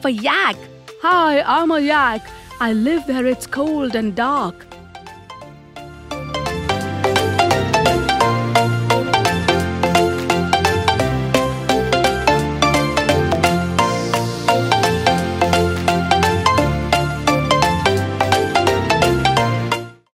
of a yak. Hi, I'm a yak. I live where it's cold and dark.